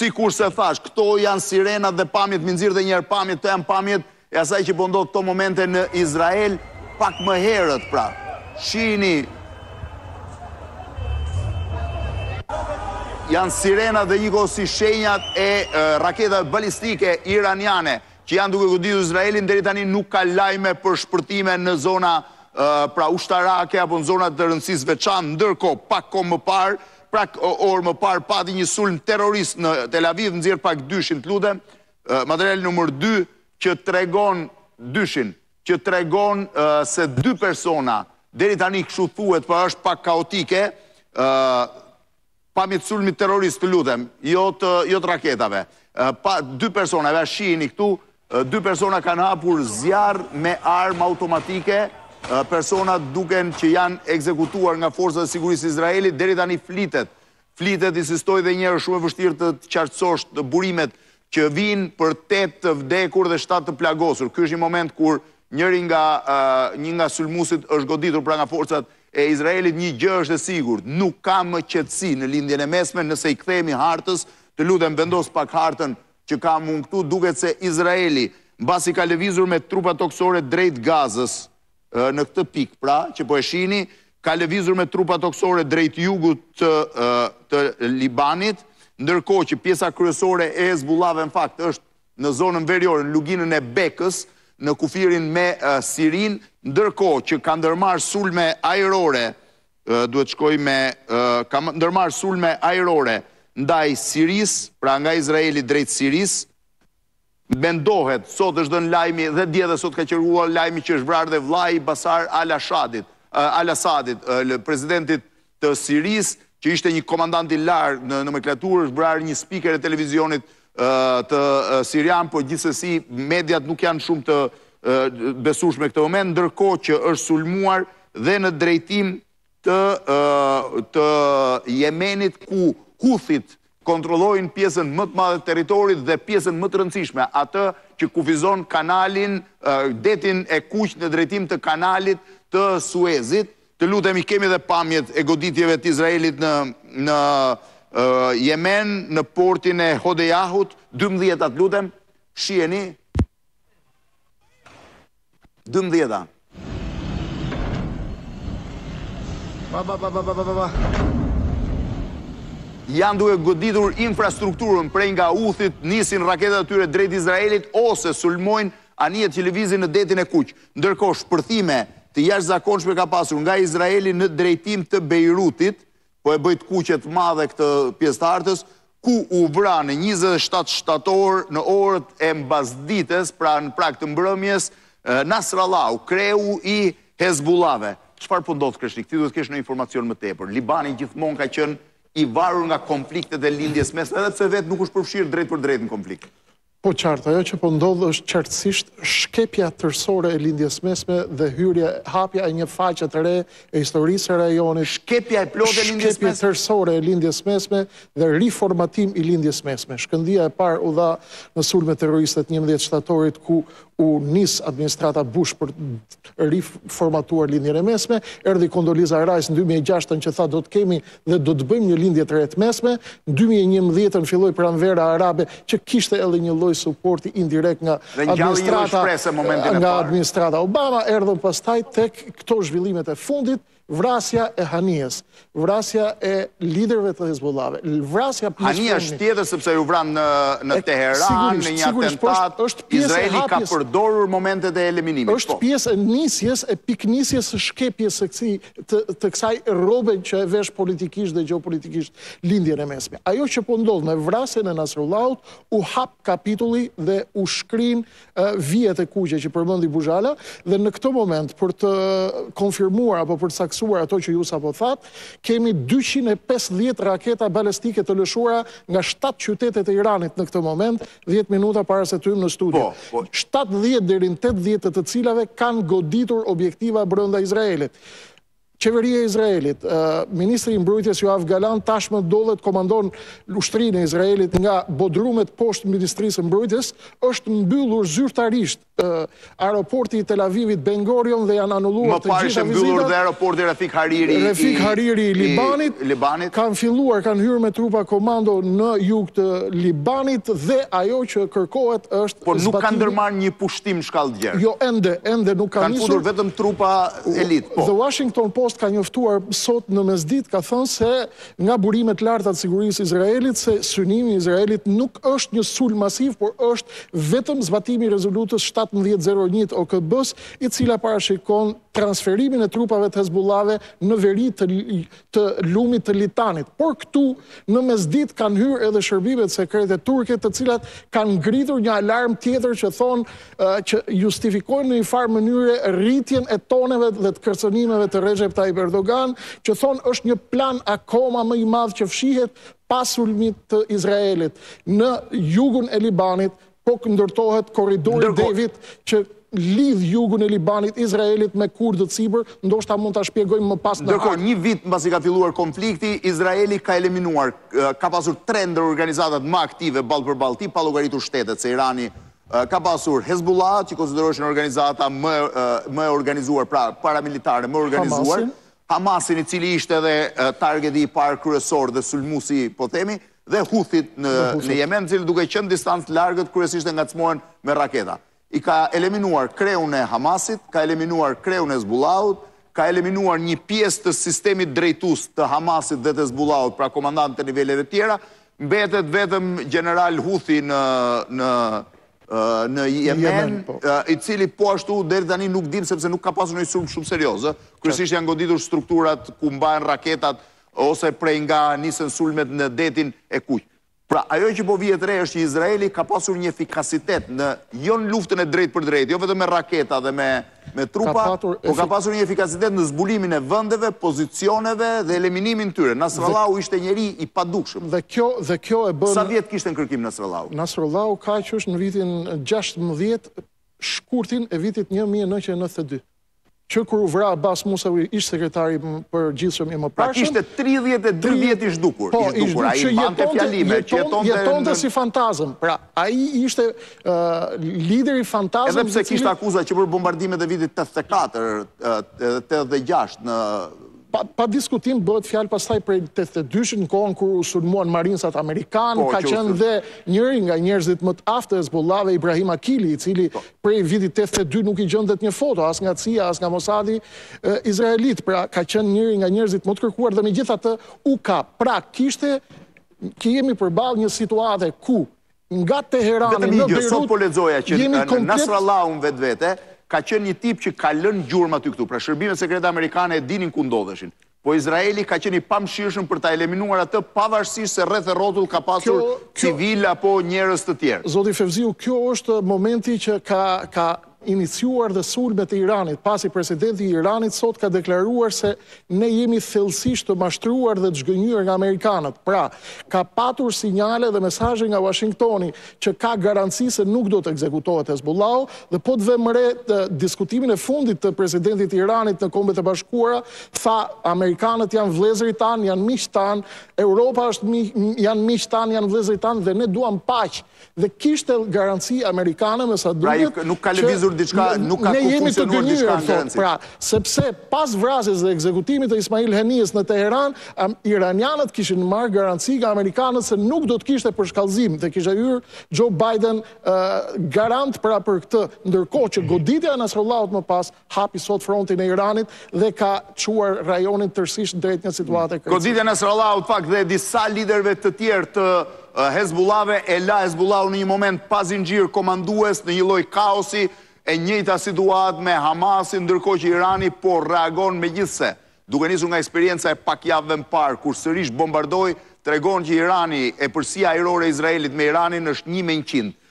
si kur se thash, këto janë sirenat dhe pamjet, më nxirr dhe njerë pamjet, të janë pamjet e asaj që po ndodh këto momente në Izrael, pak më herët pra. Shihni, janë sirenat dhe njëkohë si shenjat e raketave balistike iraniane, që janë duke goditur Izraelin, deri tani nuk ka lajme për shpërtime në zona pra ushtarake apo në zonat të rëndësisë veçantë. Ndërkohë, pak kohë më parë, pak orë më parë pati një sulm terrorist në Tel Aviv, nxjerr pak dyshin, të lutem, material numër 2 që tregon dyshin, që tregon se 2 persona, deri tani kështu thuhet, por është pak kaotike, pamjet sulmit terrorist, të lutem, jo të raketave. 2 persona, e shihni këtu, 2 persona kanë hapur zjarr me armë automatike, persona duken që janë ekzekutuar nga forcat e sigurisë Izraelit, deri tani flitet. Flitet, insistoj dhe njerë, shumë e vështirë të qartësosh të burimet që vinë për 8 të vdekur dhe 7 të plagosur. Ky është një moment kur një nga sulmuesit është goditur pra nga forcat e Izraelit. Një gjë është e sigurt, nuk ka më qetësi në lindjen e mesme nëse i kthehemi hartës. Të lutem, vendos pak hartën që kam unë këtu. Duket se Izraeli, mbasi ka lëvizur me trupa toksore drejt Gazës, në këtë pikë, pra, që po e shihni, ka lëvizur me trupa toksore drejt jugut të Libanit, ndërkohë që pjesa kryesore e Hezbollahve në fakt është në zonën veriore, në luginën e Bekës, në kufirin me Sirin, ndërkohë që ka ndërmarrë sulme ajrore, duhet shkoj me, ka ndërmarrë sulme ajrore ndaj Siris, pra nga Izraeli drejt Siris. Mendohet, sot është dhënë lajmi dhe dje dhe sot ka qërguar lajmi që është vrarë dhe vllai Basar al-Assadit, presidentit të Siris, që ishte një komandant i larë në nomenklaturë, është vrarë një speaker e televizionit të Sirian, por gjithsesi mediat nuk janë shumë të besueshme këtë moment, ndërkohë që është sulmuar dhe në drejtim të Jemenit, ku Huthit kontrollojnë pjesën më të madhe të territorit dhe pjesën më të rëndësishme, atë që kufizon kanalin, detin e Kuq në drejtim të kanalit të Suezit. Të lutemi, kemi dhe pamjet e goditjeve të Izraelit në Yemen, në portin e Hodejahut, 12, të lutem, shiheni. 12. Janë duke goditur infrastrukturën prej nga Huthit, nisin raketat e tyre drejt Izraelit ose sulmojnë anijet që lëvizin në detin e Kuq. Ndërkohë shpërthime të jashtëzakonshme ka pasur nga Izraeli në drejtim të Beirutit, po e bëjt kuqe të madhe këtë pjesë të hartës, ku u vra në 27 shtator në orët e mbasdites, pra në prag të mbrëmjes, Nasrallahu, kreu i Hezbollahve. Çfarë po ndodh Kreshnik? Ti duhet të kesh në informacion më tepër. Libani gjithmonë ka qenë i varur nga konfliktet e lindjes mesme, edhe pse vetë nuk është përfshirë drejt për drejt në konflikt. Po qartë, ajo që po ndodhë është qartësisht shkepja tërësore e lindjes mesme dhe hapja e një faqe të re e historisë e rajonit. Shkepja e plotë e lindjes mesme? Shkepja tërësore e lindjes mesme dhe riformatim i lindjes mesme. Shkëndia e parë u dha në sulme terroristet 11 shtatorit, ku u nis administrata Bush për riformatuar lindjen e mesme, erdhi Condoleezza Rice në 2006 që tha do të kemi dhe do të bëjmë një lindje të re të mesme. Në 2011 filloi pranvera arabe që kishte edhe një lloj suporti indirekt nga administrata Obama, erdhën pastaj tek këto zhvillimet e fundit, vrasja e Hanijes, vrasja e liderëve të Hezbollahve, vrasja Hania është tjetër sepse ju vran në Teheran, në një atentat, Izraeli ka përdorur momentet e eliminimit. Është pjesë e nisjes, e piknisjes së shkepjes të kësaj rrobe që e vesh politikisht dhe geopolitikisht lindjen e mesme. Ajo që po ndodh me vrasjen e Nasrullahut, u hap kapitulli dhe u shkrin vijet e kuqe që përmendi Buzhala, dhe në këtë moment për të konfirmuar apo për të ato që ju sapo that, kemi 250 raketa balistike të lëshuara nga 7 qytetet e Iranit në këtë moment, 10 minuta para se të hyjmë në studio. 70 deri në 80 të cilave kanë goditur objektiva brenda Izraelit. Qeveria e Izraelit, ministri i mbrojtjes Yoav Galan tashmë dollet komandon ushtrinë e Izraelit nga bodrumet poshtë Ministrisë së Mbrojtjes, është mbyllur zyrtarisht aeroporti i Tel Avivit Ben Gurion dhe janë anulluar të gjitha vizitat. Më parë ishte mbyllur dhe aeroporti Rafik Hariri i Libanit. Kanë hyrë me trupa komando në jug të Libanit dhe ajo që kërkohet është... Por nuk kanë ndërmarrë një pushtim shkallë gjerë. Jo, ende nuk kanë nisur. Kanë futur vetëm trupa elit. The Washington Post ka njoftuar sot në mesditë, ka thënë se nga burimet larta të sigurisë Izraelit se synimi i Izraelit nuk është një sulm masiv, por është vetëm zbatimi i rezolutës 1701 OKB-s, i cila parashikon transferimin e trupave të Hezbollave në veri të lumit të Litanit. Por këtu në mesditë kanë hyrë edhe shërbimet sekrete turke, të cilat kanë ngritur një alarm tjetër që thonë që justifikojnë në një farë mënyre rritjen e toneve dhe të kërcënimeve të Recep Tayyip Erdogan, që thonë është një plan akoma më i madh që fshihet pas sulmit të Izraelit në jugun e Libanit, po ndërtohet korridori Devit që lidh jugun e Libanit, Izraelit me kurdët sipër, ndoshta mund ta shpjegojmë më pas në Ndërkohë, një vit mbasi ka filluar konflikti, Izraeli ka eliminuar, ka pasur 3 ndër organizatat më aktive ballë për ballë, pa llogaritur shtetet, se Irani ka pasur Hezbollah, që konsiderohesh një organizata më organizuar, pra paramilitare më organizuar, Hamasin, i cili ishte edhe targeti i parë kryesor dhe sulmuesi, po themi, dhe Houthit në Yemen, cili duke qenë distancë largët kryesisht e ngacmohen me raketa. I ka eliminuar kreun e Hamasit, ka eliminuar kreun e Hezbollahut, ka eliminuar një pjesë të sistemit drejtues të Hamasit dhe të Hezbollahut, pra komandantë të niveleve tjera, mbetet vetëm general Houthi në Yemen, i cili po ashtu deri tani nuk dim sepse nuk ka pasur një sulm shumë serioz. Kryesisht janë goditur strukturat ku mbahen raketat ose prej nga nisën sulmet në detin e Kuq. Pra, ajo që po vihet re është që Izraeli ka pasur një efikasitet në jo në luftën e drejtë për drejtë, jo vetëm me raketa dhe me trupa, po ka pasur një efikasitet në zbulimin e vendeve, pozicioneve dhe eliminimin tyre. Nasrallahu ishte njeri i padukshëm. Dhe kjo e bën... Sa vjet kishte në kërkim Nasrallahu? Nasrallahu ka qesh në vitin 16, shkurtin e vitit 1992. Që kur u vra Abbas Musawi ishte sekretari për gjithshëm i mëparshëm. Pra kishte 32 vjet i zhdukur. Ai mbante fjalime që jetonte si fantazëm. Pra ai ishte lideri fantazëm. Edhe pse kishte akuza që për bombardimet e vitit 84, 86 në Pa diskutim bëhet fjalë pastaj prej 82 në kohën kur u sulmuan marinsat amerikanë, ka qenë dhe njëri nga njerëzit më të aftë të Hezbollahve, Ibrahim Akili, i cili prej vitit 82 nuk i gjendet një foto, as nga CIA, as nga Mossadi izraelit, pra ka qenë njëri nga njerëzit më të kërkuar dhe megjithatë u ka. Pra jemi përballë një situate ku nga Teherani në Beirut sot po lexoja që Nasrallahu vetvete ka qenë një tip që ka lënë gjurmë aty këtu. Pra shërbimet sekrete amerikane e dinin ku ndodheshin. Po Izraeli ka qenë i pamshirshëm për ta eliminuar atë, pavarësisht se rreth e rrotull ka pasur civil apo njerëz të tjerë. Zoti Fevziu, kjo është momenti që ka iniciuar dhe sulmet e Iranit, pasi presidenti i Iranit sot ka deklaruar se ne jemi thellësisht të mashtruar dhe të zhgënjur nga amerikanët. Pra, ka patur sinjale dhe mesazhe nga Washingtoni që ka garanci se nuk do të ekzekutohet Hezbollahu, dhe po të vëmë re diskutimin e fundit të presidentit i Iranit në Kombet e Bashkuara, tha amerikanët janë vëllezërit tanë, janë miq tanë, Europa janë miq tanë, janë vëllezërit tanë dhe ne duam paqë. Dhe kishte garanci amerikane me sa duhet. Pra nuk ka lëvizur diçka, nuk ka funksionuar diçka në garanci. Pra, sepse pas vrasjes dhe ekzekutimit të Ismail Hanijes në Teheran, iranianët kishin marrë garanci nga amerikanët se nuk do të kishte përshkallëzim, dhe kishte hyrë Joe Biden garant pra për këtë, ndërkohë që goditja e Nasrallahut më pas hapi sot frontin e Iranit dhe ka çuar rajonin tërësisht drejt një situate krizore. Goditja e Nasrallahut fakt dhe disa liderëve të tjerë të Hezbollahve e la Hezbollahu në një moment pa zinxhir komandues në një lloj kaosi, e njëjta situatë me Hamasin, ndërkohë që Irani po reagon megjithse. Duke nisur nga eksperienca e pak javëve më parë kur sërish bombardoi, tregon që Irani e përsia ajrore e Izraelit me Iranin është 1 me 100.